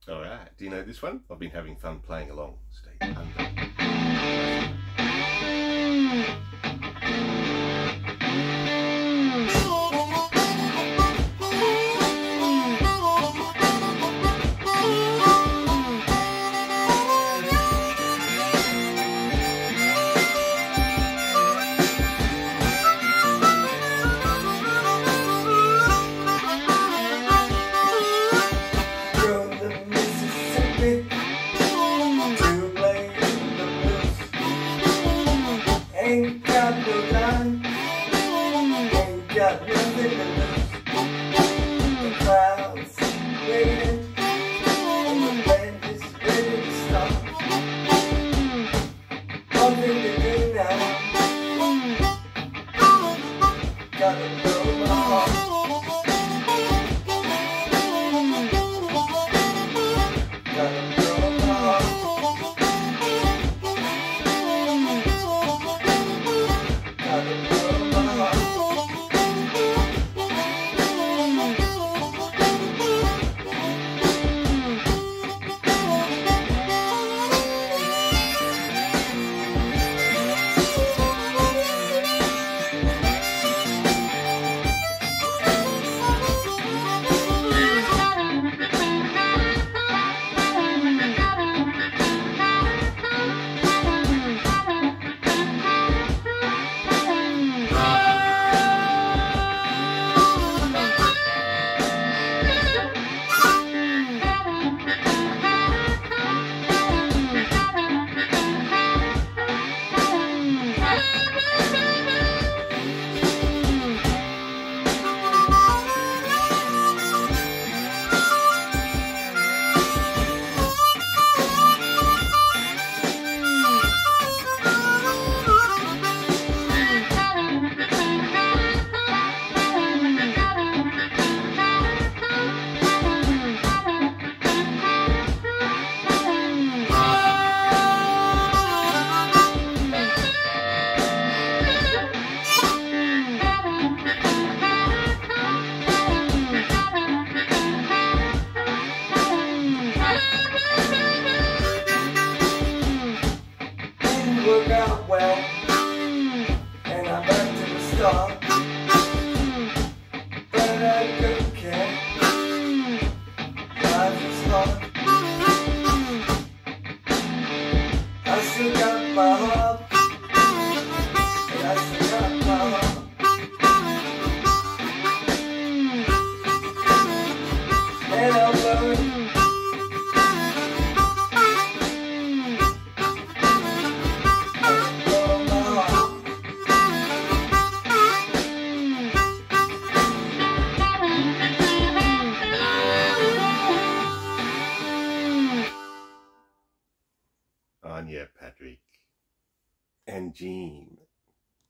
Alright, do you know this one? I've been having fun playing along. Stay under. Ain't got no line, ain't got nothing to lose. The crowd's waiting, and the band is ready to start. One thing to do now, gotta blow my heart. Gotta blow my heart. Work out well, and I'm back to the start. But I don't care, life is hard. I still got my heart, and I still got my heart. And I'm worried. Anya, Patrik, and Jean.